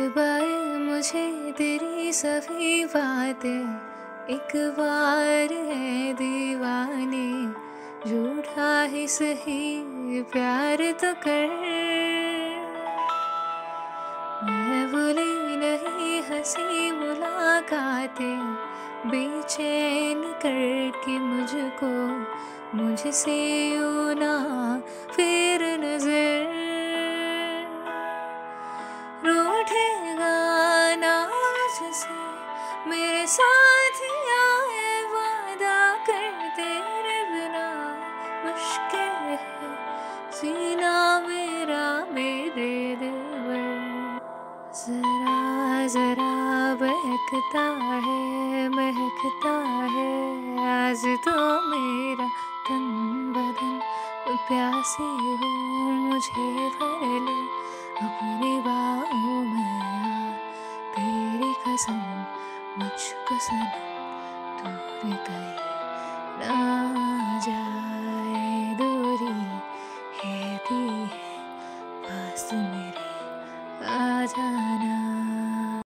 बार मुझे तेरी सभी बातें एक बार है दीवाने, रूठा ही सही प्यार तो कर। मैं भूली नहीं हंसी मुलाकातें, बेचैन करके मुझको मुझसे यूं ना फिर नजर। रूठेगा ना मुझसे मेरे साथ आए, वादा कर तेरे बिना मुश्किल है जीना मेरा मेरे दिल पर। जरा जरा बहकता है महकता है आज तो मेरा तन बदन, प्यासी हूँ मुझे भर ले अपनी बाहों में आ। तेरी कसम मुझको सनम दूर कहीं ना जाए, दूरी कहती है पास मेरे आ जा।